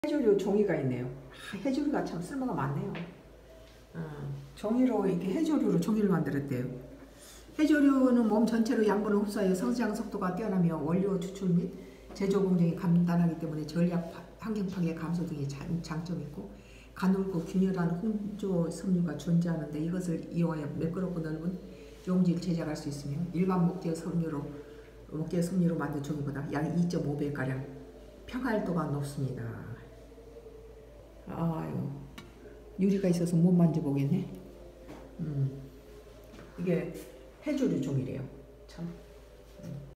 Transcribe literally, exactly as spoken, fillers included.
해조류 종이가 있네요. 아, 해조류가 참 쓸모가 많네요. 어, 종이로 이렇게 해조류로 종이를 만들었대요. 해조류는 몸 전체로 양분을 흡수하여 성장 속도가 뛰어나며 원료 추출 및 제조 공정이 간단하기 때문에 전력 환경 파괴 감소 등의 장점이 있고, 가늘고 균일한 홍조 섬유가 존재하는데 이것을 이용하여 매끄럽고 넓은 용지를 제작할 수 있으며 일반 목재 섬유로 목재 섬유로 만든 종이보다 약 이 점 오 배 가량 평활도가 높습니다. 아유, 유리가 있어서 못 만져보겠네. 음, 이게 해조류 종이래요. 참. 음.